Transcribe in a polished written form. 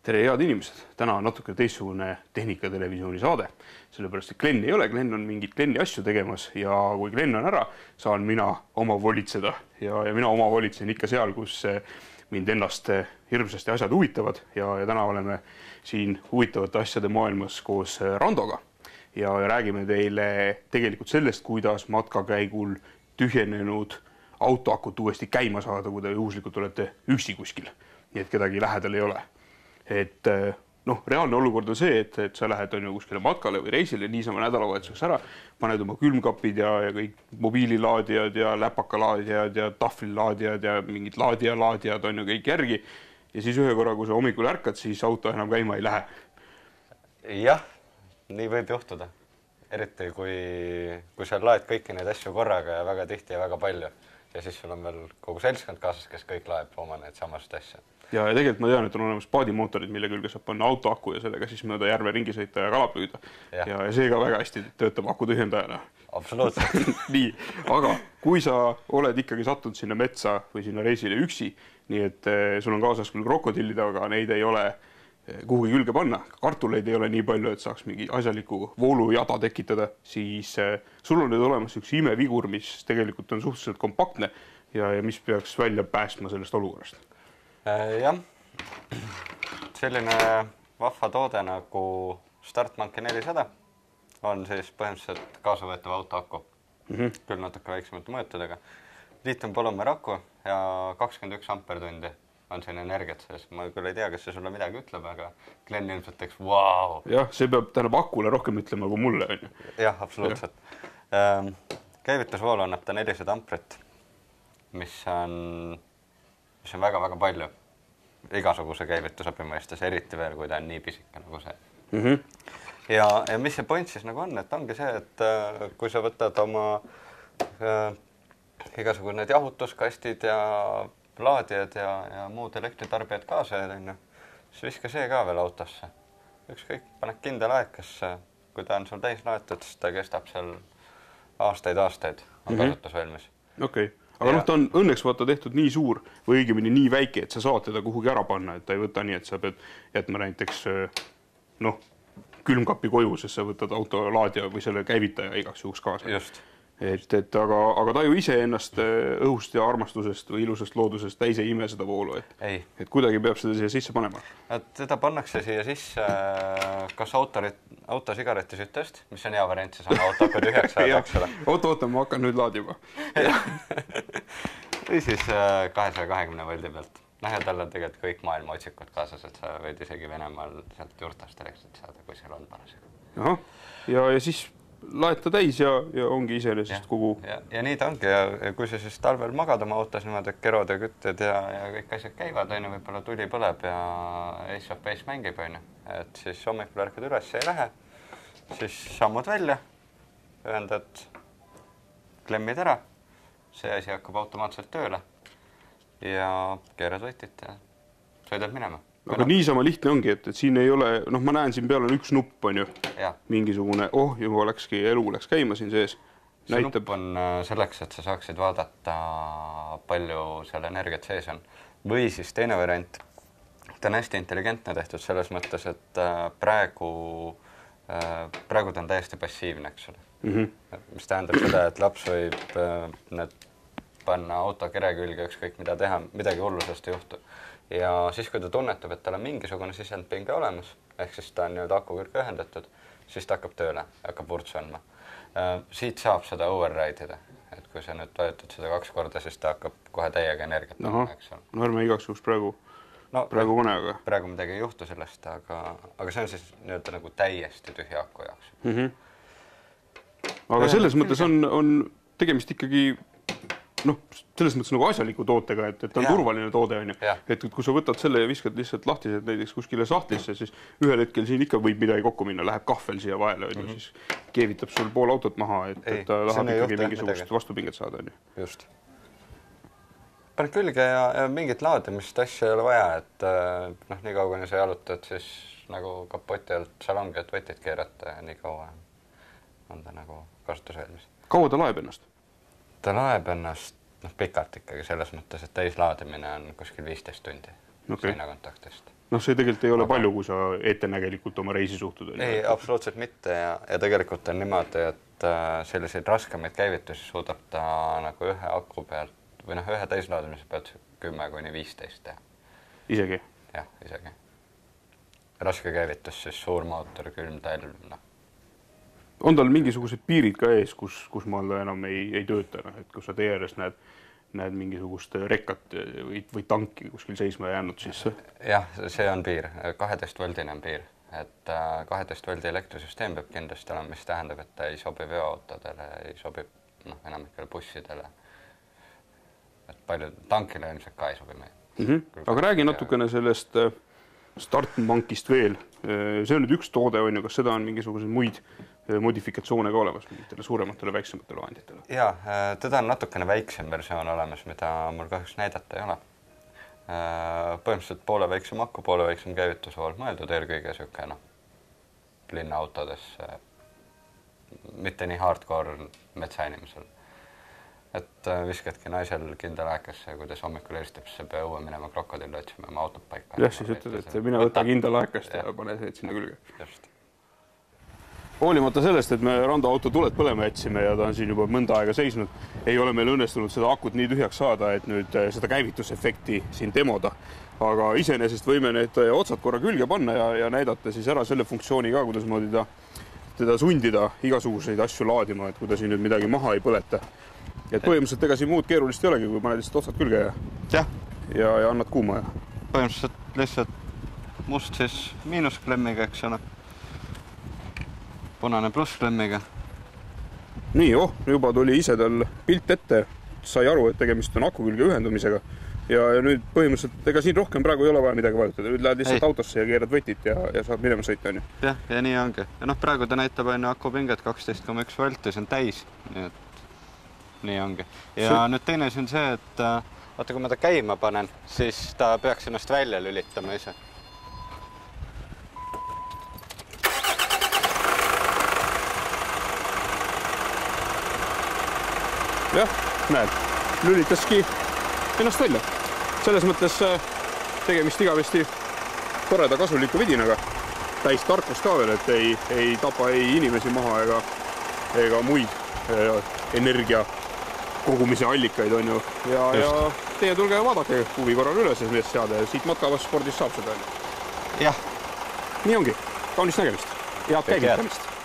Tere, head inimesed! Täna on natuke teistsugune Tehnikatelevisiooni saade. Sellepärast, et Glen ei ole. Glen on mingit Gleni asju tegemas ja kui Glen on ära, saan mina oma volitseda. Ja mina oma volitsen ikka seal, kus mind ennast hirmsasti asjad huvitavad. Ja täna oleme siin huvitavate asjade maailmas koos Randoga. Ja räägime teile tegelikult sellest, kuidas matkakäigul tühjenenud autoakut uuesti käima saada, kui te juhuslikult olete üksi kuskil. Nii et kedagi lähedal ei ole. Et reaalne olukord on see, et sa lähed kuskile matkale või reisile niisama nädalavahetuseks ära, paned oma külmkapid ja kõik mobiililaadijad ja läpakalaadijad ja tahvlilaadijad ja mingid laadijad on ju kõik järgi. Ja siis ühe korra, kui sa hommikul ärkad, siis auto enam käima ei lähe. Jah, nii võib juhtuda. Eriti kui sa laed kõiki neid asju korraga ja väga tihti ja väga palju. Ja siis sul on veel kogu seltskond kaasas, kes kõik laeb oma need samast asja. Ja tegelikult ma tean, et on olemas paadimootorid, mille külge saab panna autoaku ja sellega siis mööda järve ringi sõita ja kala püüda. Ja see ka väga hästi töötab aku tühjendajana. Absoluutselt. Nii, aga kui sa oled ikkagi sattunud sinna metsa või sinna reisile üksi, nii et sul on kaasas küll krokodillid, aga neid ei ole kuhugi külge panna, kartuleid ei ole nii palju, et saaks mingi asjaliku voolujada tekitada, siis sul on nüüd olemas üks imevigur, mis tegelikult on suhteliselt kompaktne ja mis peaks välja päästma sellest olukorrast. Jah, selline vahva toode nagu Startmonkey 400 on siis põhimõtteliselt kaasavõetav autoaku, küll natuke väiksemate mõõtudega. Liitiumpolümeer aku ja 21 ampertundi on selline energiat sees. Ma küll ei tea, kas see sulle midagi ütleb, aga Glen ilmselt teeks wow! Jah, see peab akule rohkem ütlema kui mulle. Jah, absoluutselt. Käivitusvoolu annab ta 400 amprit, mis on väga-väga palju. Igasuguse käivitusabi mõistes, eriti veel, kui ta on nii pisike nagu see. Ja mis see point siis nagu on, et ongi see, et kui sa võtad oma igasugused need jahutuskastid ja laadijad ja muud elektritarbijad kaasa, siis viska see ka veel autosse. Ükskõik, paned kindel aeg, kui ta on sul täis laetud, siis ta kestab seal aastaid on kasutusvalmis. Okei. Aga ta on õnneks vaata tehtud nii suur või õigemini nii väike, et sa saad teda kuhugi ära panna, et ta ei võta nii, et sa pead jätma näiteks külmkapi koju, sest sa võtad autolaadija või selle käivitaja igaks juhuks kaasa. Just. Aga ta ju ise ennast õhust ja armastusest või ilusast loodusest täis ei ime seda voolu, et kuidagi peab seda siia sisse panema. Teda pannakse siia sisse kas autosigaretisüttest, mis on hea variant, siis on autoaku tühjaks saada. Oota, ma hakkan nüüd laadima. Või siis 220 voldi pealt. Ja tal on tegelikult kõik maailma otsikud kaasas, et sa võid isegi Venemaal sealt juurtast elektrit saada, kui seal on parasjagu. Ja siis laed ta täis ja ongi iseenesest kogu... Ja nii ta ongi. Ja kui sa siis talvel magad oma autos niimoodi, et kerod ja kütted ja kõik asjad käivad, võib-olla tuli põleb ja Ace of Base mängib, et siis hommikul ärkad üles ei lähe, siis sammud välja, ühendad klemmid ära, see asi hakkab automaatselt tööle ja keerad võtit ja sõidad minema. Aga niisama lihtne ongi, et siin ei ole, ma näen siin peal on üks nupp, on ju, mingisugune, juba elu läks käima siin sees. See nupp on selleks, et sa saaksid vaadata, palju seal energiat sees on. Või siis teine variant, ta on hästi intelligentne tehtud selles mõttes, et praegu ta on täiesti passiivne, eks ole. Mis tähendab seda, et laps võib panna auto kere külge ükskõik mida teha, midagi hullusest ei juhtu. Ja siis, kui ta tunnetab, et tal on mingisugune sisendpinge olemas, ehk siis ta on aku külge ühendatud, siis ta hakkab tööle, hakkab vurtsu andma. Siit saab seda override'ida, et kui sa nüüd vajutad seda 2 korda, siis ta hakkab kohe täiega energiat. Ärme igaks juhuks praegu kone, aga... Praegu midagi ei juhtu sellest, aga see on siis nagu täiesti tühja aku jaoks. Aga selles mõttes on tegemist ikkagi selles mõttes nagu asjaliku tootega, et ta on turvaline toode, on ju. Et kui sa võtad selle ja viskad lihtsalt lahtised näiteks kuskile sahtlisse, siis ühel hetkel siin ikka võib midagi kokku minna, läheb kahvel siia vahele, on ju, siis keevitab sul pool autot maha, et ta tahab ikkagi mingisugust vastupinget saada, on ju. Just. Paned külge ja mingit laadimist asja ei ole vaja, et nii kaua sa jalutad, siis nagu kapoti alt salongi, et võtid keerata ja nii kaua on ta nagu kasutusvalmis. Kaua ta laeb ennast? Ta laeb ennast pikalt ikkagi selles mõttes, et täislaadimine on kuskil 15 tundi. seinakontaktist. Noh, see tegelikult ei ole palju, kui sa ettenägelikult oma reisi suhtud. Ei, absoluutselt mitte ja tegelikult on niimoodi, et selliseid raskemaid käivitusi suudab ta nagu ühe aku pealt või ühe täislaadimise pealt 10–15 teha. Isegi? Jah, isegi. Raske käivitus, siis suur mootor, külm talv, On tal mingisugused piirid ka ees, kus maal ta enam ei tööta, et kus sa tee ääres näed mingisugust rekkat või tanki kuskil seisma jäänud siis? Jah, see on piir, 12-voldine on piir, et 12-voldi elektrisüsteem peab kindlasti olema, mis tähendab, et ta ei sobi veoautodele, ei sobi enamikele bussidele, et palju tankile ilmselt ka ei sobi meil. Aga räägi natukene sellest startbankist veel. See on nüüd üks toode, on ju, kas seda on mingisuguseid muid modifikatsioone ka olemas mingitele suurematele, väiksematele vahenditele? Jaa, teda on natukene väiksem versioon olemas, mida mul kahjuks näidata ei ole. Põhimõtteliselt poole väiksem akku, poole väiksem käivitusvool, mõeldud eelkõige siuke linnaautodes, mitte nii hardcore metsainimesel. Et viskadki naisel kindla laekasse, kui ta hommikul eristab, siis ei pea õue minema krokodilli otsima oma autot paika. Jah, siis ütled, et mine võta kindla laekast ja pane see sinna külge. Just. Hoolimata sellest, et me randaauto tuled põlema jätsime ja ta on siin juba mõnda aega seisnud, ei ole meil õnnestunud seda akut nii tühjaks saada, et nüüd seda käivitusefekti siin demoda. Aga iseenesest võime need otsad korra külge panna ja näidata siis ära selle funktsiooni ka, kuidas moodi teda sundida igasuguseid asju laadima, et kui ta siin nüüd midagi maha ei põleta. Et põhimõtteliselt ega siin muud keerulist ei olegi, kui paned lihtsalt otsad külge ja annad kuuma. Põhimõtteliselt lihtsalt must siis miinusklemmiga, eks ole. Punane plussklemmiga. Nii, juba tuli ise tal pilt ette, sai aru, et tegemist on aku külge ühendumisega ja nüüd põhimõtteliselt, ega siin rohkem praegu ei ole vaja midagi vajutada, nüüd lähed lihtsalt autosse ja keerad võtit ja saad minema sõita, on ju. Jah, ja nii ongi. Ja praegu ta näitab aku pinget 12,1 volti, see on täis, nii ongi. Ja nüüd teine on see, et vaata, kui ma ta käima panen, siis ta peaks ennast välja lülitama ise. Jah, näed, lülitaski ennast välja. Selles mõttes tegemist igavesti toreda kasuliku vidinaga. Täis tarkus ka veel, et ei tapa ei inimesi maha ega muid energia kogumise allikaid, on ju. Ja teie tulge vaadake huvi korral üle selles seade. Siit matkavas spordis saab seda. Jah. Nii ongi. Kaunist nägemist. Head käivitamist.